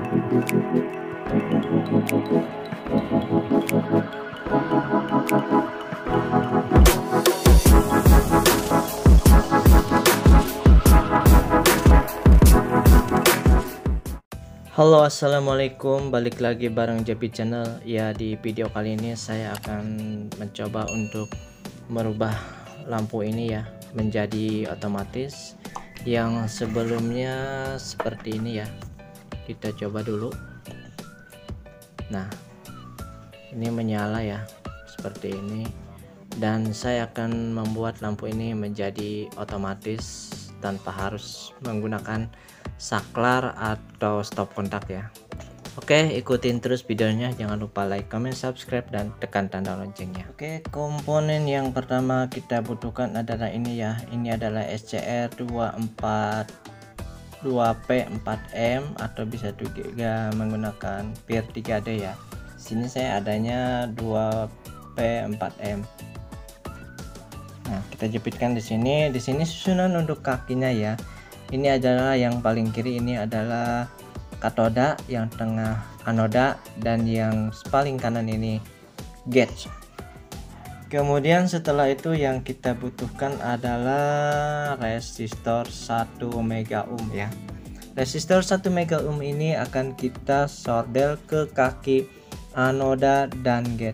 Halo, assalamualaikum, balik lagi bareng JP Channel. Ya, di video kali ini saya akan mencoba untuk merubah lampu ini ya menjadi otomatis, yang sebelumnya seperti ini ya. Kita coba dulu. Nah, ini menyala ya seperti ini, dan saya akan membuat lampu ini menjadi otomatis tanpa harus menggunakan saklar atau stop kontak ya. Oke, ikutin terus videonya, jangan lupa like, comment, subscribe, dan tekan tanda loncengnya. Oke, komponen yang pertama kita butuhkan adalah ini ya. Ini adalah SCR 2P4M atau bisa juga menggunakan PIR 3D ya. Sini saya adanya 2P4M. Nah, kita jepitkan di sini. Di sini susunan untuk kakinya ya. Ini adalah yang paling kiri, ini adalah katoda, yang tengah anoda, dan yang paling kanan ini gauge. Kemudian setelah itu yang kita butuhkan adalah resistor 1 mega ohm ya. Resistor 1 mega ohm ini akan kita solder ke kaki anoda dan gate.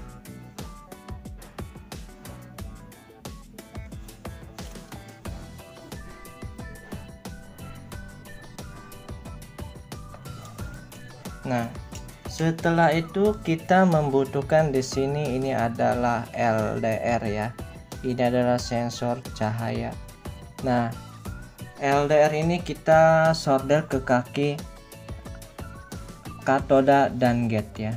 Nah, setelah itu kita membutuhkan di sini, ini adalah LDR ya. Ini adalah sensor cahaya. Nah, LDR ini kita solder ke kaki katoda dan gate ya.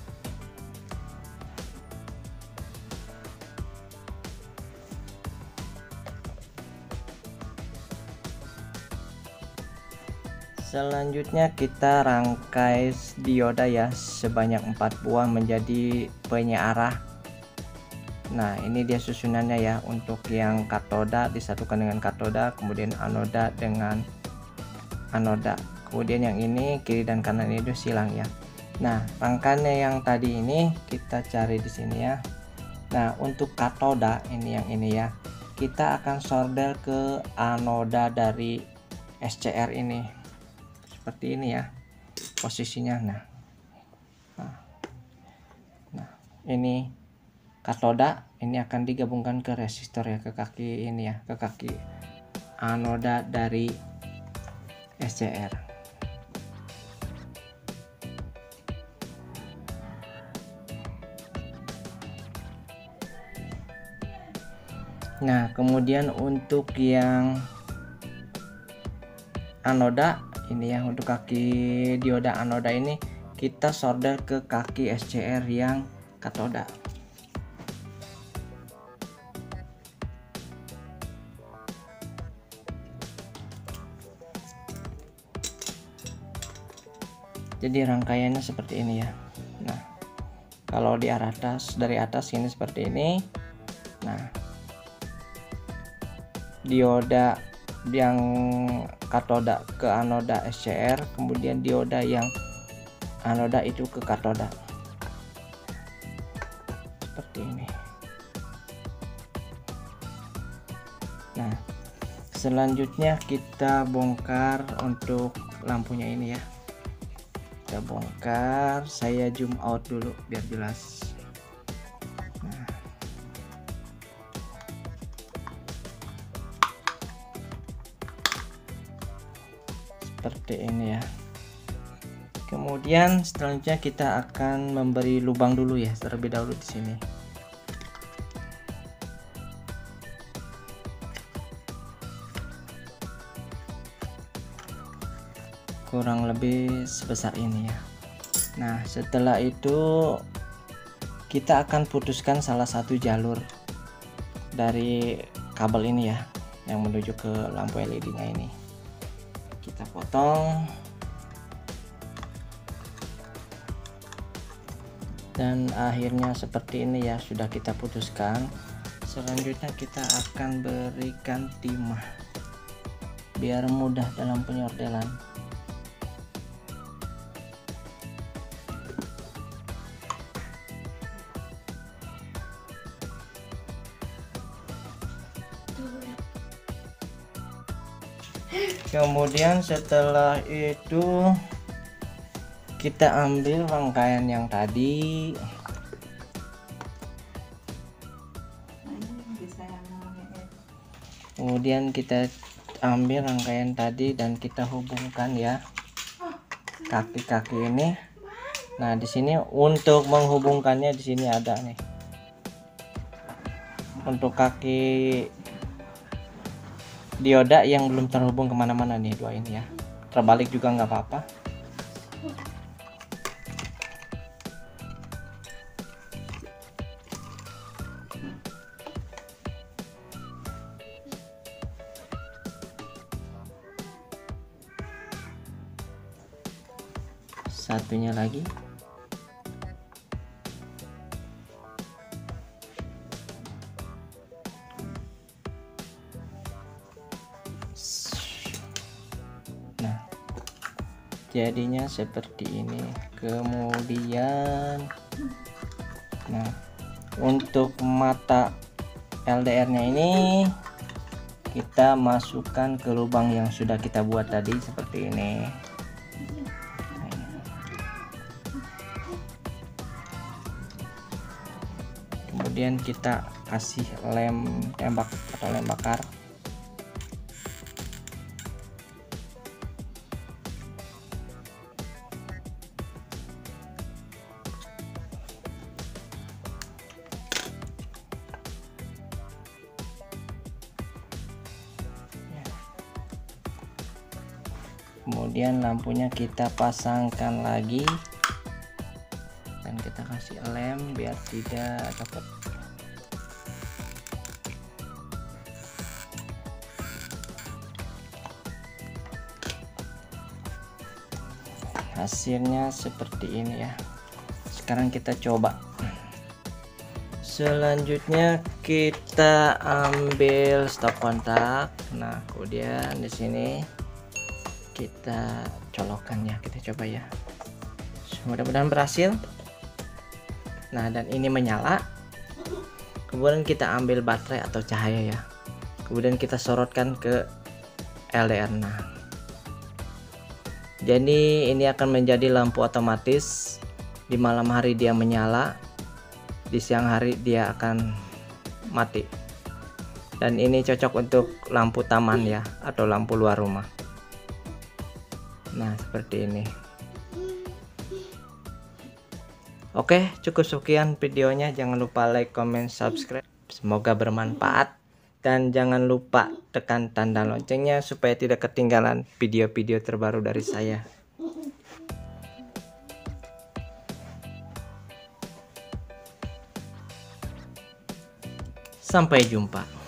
Selanjutnya kita rangkai dioda ya sebanyak 4 buah menjadi penyearah. Nah, ini dia susunannya ya. Untuk yang katoda disatukan dengan katoda, kemudian anoda dengan anoda, kemudian yang ini kiri dan kanan itu silang ya. Nah, rangkaiannya yang tadi ini kita cari di sini ya. Nah, untuk katoda ini yang ini ya, kita akan solder ke anoda dari SCR ini. Seperti ini ya posisinya. Nah, ini katoda, ini akan digabungkan ke resistor ya, ke kaki ini ya, ke kaki anoda dari SCR. Nah, kemudian untuk yang anoda ini ya, untuk kaki dioda anoda ini kita solder ke kaki SCR yang katoda. Jadi rangkaiannya seperti ini ya. Nah, kalau di arah atas, dari atas ini seperti ini. Nah, dioda yang katoda ke anoda SCR, kemudian dioda yang anoda itu ke katoda, seperti ini. Nah, selanjutnya kita bongkar untuk lampunya ini ya. Kita bongkar, saya zoom out dulu biar jelas. Seperti ini ya. Kemudian selanjutnya kita akan memberi lubang dulu ya, terlebih dahulu di sini. Kurang lebih sebesar ini ya. Nah, setelah itu kita akan putuskan salah satu jalur dari kabel ini ya, yang menuju ke lampu LED-nya ini. Kita potong dan akhirnya seperti ini ya, sudah kita putuskan. Selanjutnya kita akan berikan timah biar mudah dalam penyordelan. Kemudian setelah itu kita ambil rangkaian yang tadi. Kemudian kita ambil rangkaian tadi dan kita hubungkan ya kaki-kaki ini. Nah, di sini untuk menghubungkannya di sini ada nih. Untuk kaki dioda yang belum terhubung kemana-mana nih, dua ini ya. Terbalik juga nggak apa-apa. Satunya lagi. Nah, jadinya seperti ini. Kemudian nah, untuk mata LDR-nya ini kita masukkan ke lubang yang sudah kita buat tadi seperti ini. Kemudian kita kasih lem tembak atau lem bakar. Kemudian lampunya kita pasangkan lagi dan kita kasih lem biar tidak dapat. Hasilnya seperti ini ya. Sekarang kita coba. Selanjutnya kita ambil stop kontak. Nah, kemudian di sini kita colokkan ya, kita coba ya. Mudah-mudahan berhasil. Nah, dan ini menyala. Kemudian kita ambil baterai atau cahaya ya. Kemudian kita sorotkan ke LDR. Nah, jadi ini akan menjadi lampu otomatis. Di malam hari dia menyala, di siang hari dia akan mati. Dan ini cocok untuk lampu taman ya, atau lampu luar rumah. Nah, seperti ini. Oke, cukup sekian videonya. Jangan lupa like, comment, subscribe. Semoga bermanfaat. Dan jangan lupa tekan tanda loncengnya supaya tidak ketinggalan video-video terbaru dari saya. Sampai jumpa.